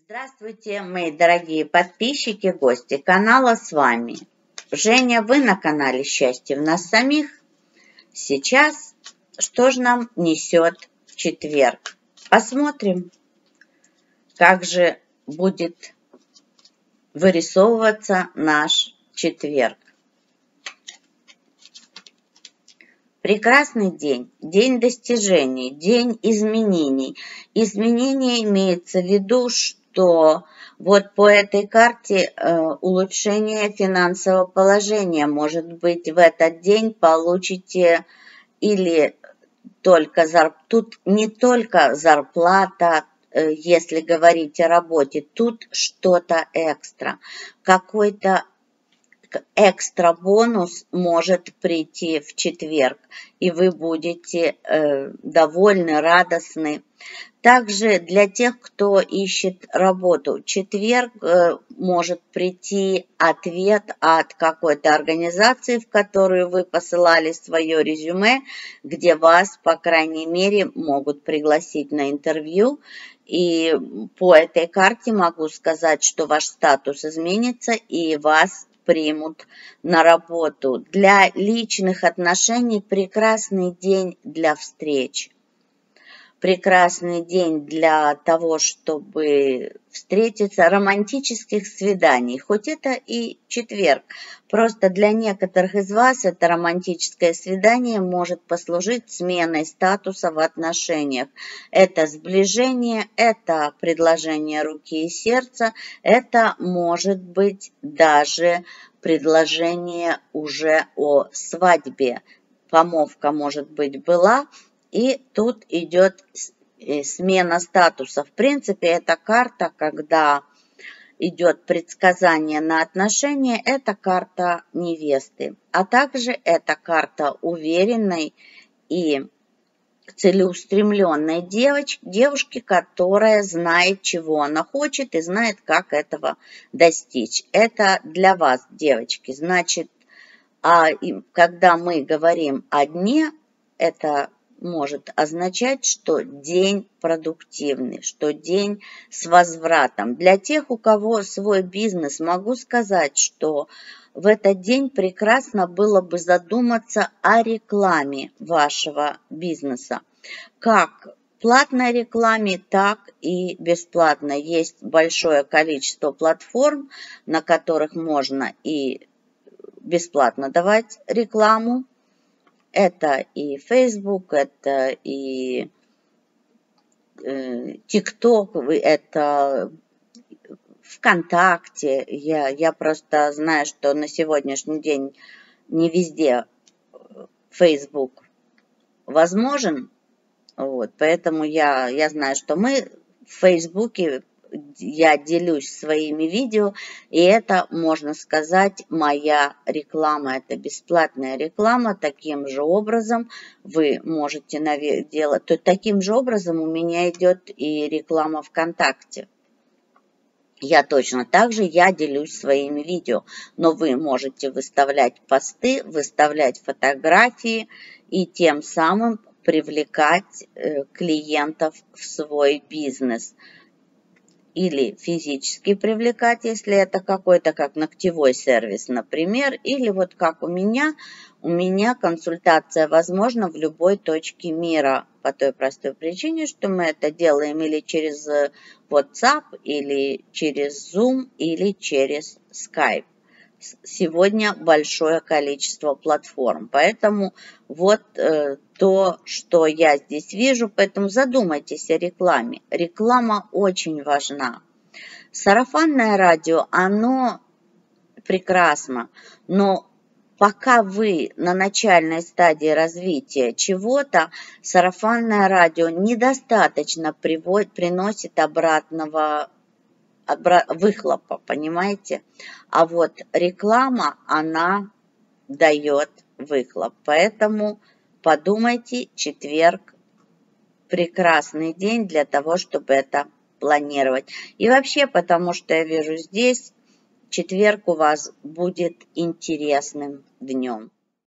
Здравствуйте, мои дорогие подписчики, гости канала, с вами Женя, вы на канале Счастье в нас самих. Сейчас, что же нам несет четверг? Посмотрим, как же будет вырисовываться наш четверг. Прекрасный день, день достижений, день изменений. Изменения имеется в виду, что вот по этой карте улучшение финансового положения. Может быть, в этот день получите или только тут не только зарплата, если говорить о работе, тут что-то экстра, какой-то экстра бонус может прийти в четверг, и вы будете довольны, радостны. Также для тех, кто ищет работу, в четверг может прийти ответ от какой-то организации, в которую вы посылали свое резюме, где вас, по крайней мере, могут пригласить на интервью. И по этой карте могу сказать, что ваш статус изменится и вас примут на работу. Для личных отношений прекрасный день для встреч. Прекрасный день для того, чтобы встретиться, романтических свиданий. Хоть это и четверг. Просто для некоторых из вас это романтическое свидание может послужить сменой статуса в отношениях. Это сближение, это предложение руки и сердца, это может быть даже предложение уже о свадьбе. Помолвка, может быть, была. И тут идет смена статуса. В принципе, эта карта, когда идет предсказание на отношения, это карта невесты. А также это карта уверенной и целеустремленной девушки, которая знает, чего она хочет и знает, как этого достичь. Это для вас, девочки. Значит, когда мы говорим о дне, это может означать, что день продуктивный, что день с возвратом. Для тех, у кого свой бизнес, могу сказать, что в этот день прекрасно было бы задуматься о рекламе вашего бизнеса. Как платной рекламе, так и бесплатной. Есть большое количество платформ, на которых можно и бесплатно давать рекламу. Это и Facebook, это и TikTok, это ВКонтакте. Я просто знаю, что на сегодняшний день не везде Facebook возможен. Вот, поэтому я знаю, что мы в Фейсбуке, я делюсь своими видео, и это, можно сказать, моя реклама. Это бесплатная реклама. Таким же образом вы можете делать. То таким же образом у меня идет и реклама ВКонтакте. Я точно так же, я делюсь своими видео. Но вы можете выставлять посты, выставлять фотографии и тем самым привлекать клиентов в свой бизнес. Или физически привлекать, если это какой-то как ногтевой сервис, например, или вот как у меня консультация возможна в любой точке мира по той простой причине, что мы это делаем или через WhatsApp, или через Zoom, или через Skype. Сегодня большое количество платформ, поэтому вот то, что я здесь вижу, поэтому задумайтесь о рекламе. Реклама очень важна. Сарафанное радио, оно прекрасно, но пока вы на начальной стадии развития чего-то, сарафанное радио недостаточно приносит обратного выхлопа, понимаете? А вот реклама, она дает выхлоп. Поэтому подумайте, четверг прекрасный день для того, чтобы это планировать. И вообще, потому что я вижу здесь, четверг у вас будет интересным днем.